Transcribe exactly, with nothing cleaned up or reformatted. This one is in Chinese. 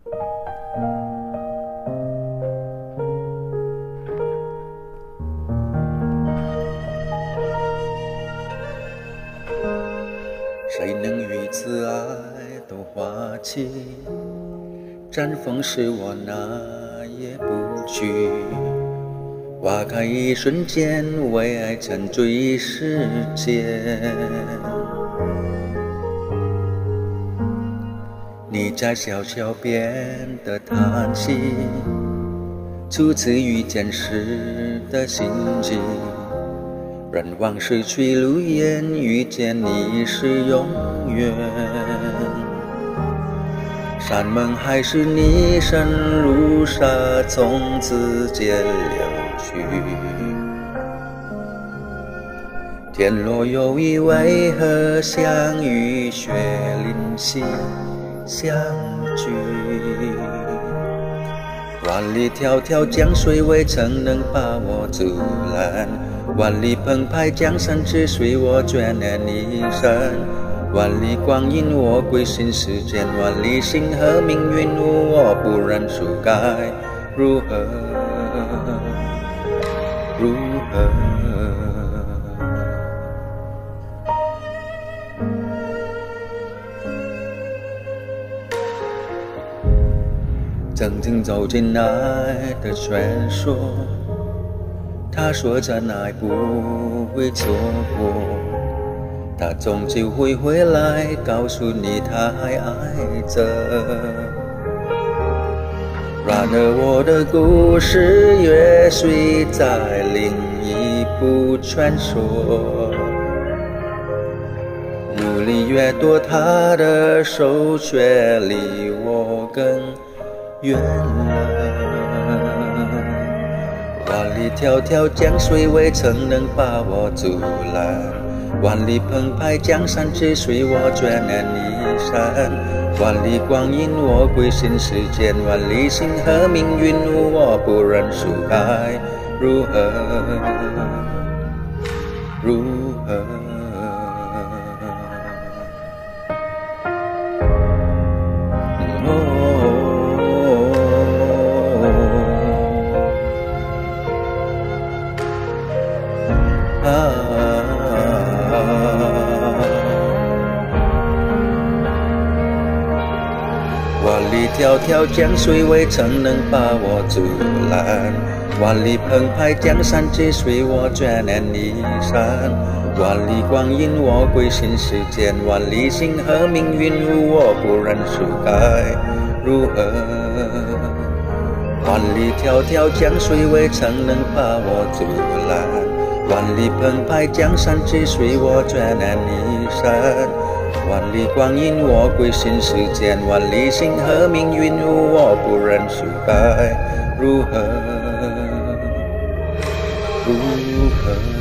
谁能与此爱都花期？绽放时我哪也不去。花开一瞬间，为爱沉醉世间。你在小桥边的叹息，初次遇见时的心悸。任往事去路远，遇见你是永远。山盟海誓，你深如沙，从此间流去。天若有意，为何相遇却灵犀相聚？万里迢迢江水，未曾能把我阻拦。万里澎湃江山，只随我眷恋你身。万里光阴，我归心似箭；万里星河，命运无我，不认输该如何？如何？曾经走进爱的传说。他说真爱不会错过，他终究会回来告诉你他还爱着。然而我的故事越睡在另一部传说，努力越多，他的手却离我更远了。万里迢迢江水，未曾能把我阻拦。万里澎湃江山，只随我眷恋你身。万里光阴，我归心似箭；万里星河，命运无我，不认输该如何？如何？万里迢迢江水，未曾能把我阻拦。万里澎湃江山，只随我眷恋你身。万里光阴，我归心似箭；万里星河，命运无我，不认输该如何？万里迢迢江水，未曾能把我阻拦。万里澎湃江山，只随我眷恋你身。万里光阴，我归心似箭；万里星河，命运无我，不认输该如何？如何？